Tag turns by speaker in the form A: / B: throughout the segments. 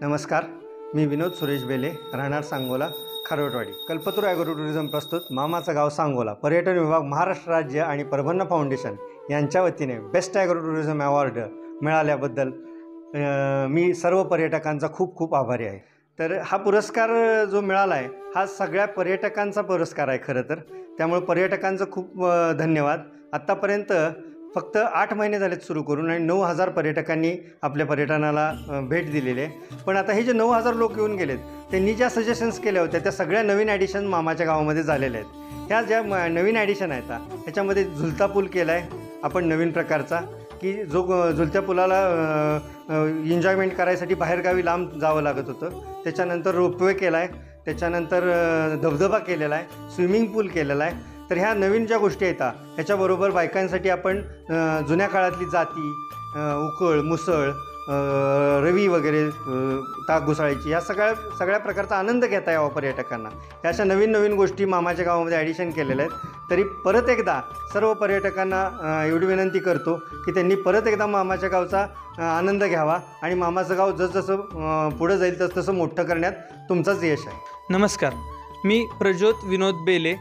A: नमस्कार, मी विनोद सुरेश बेले, राहणार Sangola, Kharotwadi. Kalpataru agro tourism प्रस्तुत मामाचं गाव सांगोला पर्यटन विभाग, महाराष्ट्र राज्य आणि प्रबंध फाउंडेशन यांच्या वतीने बेस्ट ॲग्रो टुरिझम अवॉर्ड मिळाल्याबद्दल मी सर्व पर्यटकांचा खूप खूप आभारी आहे. तर हा पुरस्कार जो मिळाला आहे हा सगळ्या पर्यटकांचा पुरस्कार आहे खरं तर. त्यामुळे पर्यटकांचं खूप धन्यवाद. आत्तापर्यंत फक्त 8 महिने झालेत सुरू करून आणि 9,000 पर्यटकांनी आपल्या पर्यटनाला भेट दिलेली आहे. पण आता हे जे 9,000 लोक येऊन गेलेत त्यांनी ज्या सजेशन्स केल्या होत्या त्या सगळ्या नवीन ॲडिशन मामाच्या गावामध्ये झालेल्या आहेत. ह्या ज्या नवीन ॲडिशन आहेत ह्याच्यामध्ये झुलता पूल केला आहे आपण नवीन प्रकारचा, की जो झुलत्या पुलाला एन्जॉयमेंट करायसाठी बाहेरगावी लांब जावं लागत होतं. त्याच्यानंतर रोपवे केला आहे, त्याच्यानंतर धबधबा केलेला आहे, स्विमिंग पूल केलेला आहे. तर ह्या नवीन ज्या गोष्टी आहेत ह्याच्याबरोबर बायकांसाठी आपण जुन्या काळातली जाती, उकळ, मुसळ, रवी वगैरे, ताक घुसाळीची ह्या सगळ्या प्रकारचा आनंद घेता यावा पर्यटकांना. ह्या अशा नवीन नवीन गोष्टी मामाच्या गावामध्ये ॲडिशन केलेल्या आहेत. तरी परत एकदा सर्व पर्यटकांना एवढी विनंती करतो की त्यांनी परत एकदा मामाच्या गावचा आनंद घ्यावा आणि मामाचं गाव जसजसं पुढं जाईल तसतसं मोठं करण्यात तुमचंच यश आहे.
B: नमस्कार, मी प्रज्योत विनोद बेले,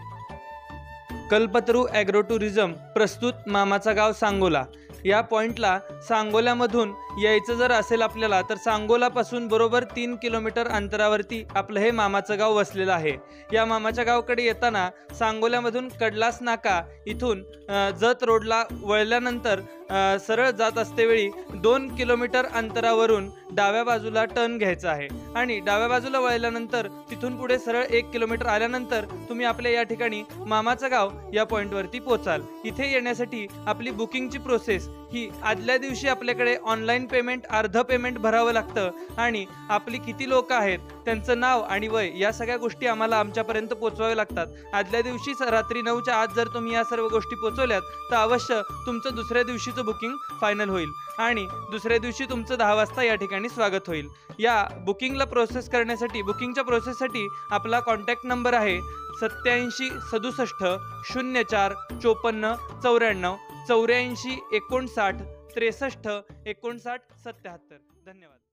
B: कल्पतरू ॲग्रो टुरिझम प्रस्तुत मामाचा गाव सांगोला. या पॉईंटला सांगोल्यामधून यायचं जर असेल आपल्याला तर सांगोलापासून बरोबर 3 किलोमीटर अंतरावरती आपलं हे मामाचं गाव वसलेलं आहे. या मामाच्या गावाकडे येताना सांगोल्यामधून कडलास नाका इथून जत रोडला वळल्यानंतर सरळ जात असतेवेळी 2 किलोमीटर अंतरावरून डाव्या बाजूला टर्न घ्यायचा आहे आणि डाव्या बाजूला वळल्यानंतर तिथून पुढे सरळ 1 किलोमीटर आल्यानंतर तुम्ही आपल्या या ठिकाणी मामाचं गाव या पॉईंटवरती पोचाल. इथे येण्यासाठी आपली बुकिंगची प्रोसेस ही आदल्या दिवशी आपल्याकडे ऑनलाईन पेमेंट, अर्ध पेमेंट भरावं लागतं आणि आपली किती लोक आहेत, त्यांचं नाव आणि वय या सगळ्या गोष्टी आम्हाला आमच्यापर्यंत पोचवाव्या लागतात. आदल्या दिवशीच रात्री 9च्या आत जर तुम्ही या सर्व गोष्टी पोचवल्यात तर अवश्य तुमचं दुसऱ्या दिवशीचं बुकिंग फायनल होईल आणि दुसऱ्या दिवशी तुमचं 10 वाजता या ठिकाणी स्वागत होईल. या बुकिंगला प्रोसेस करण्यासाठी, बुकिंगच्या प्रोसेससाठी आपला कॉन्टॅक्ट नंबर आहे 87 67 04 54 94 84 59 63 63 59 77. धन्यवाद.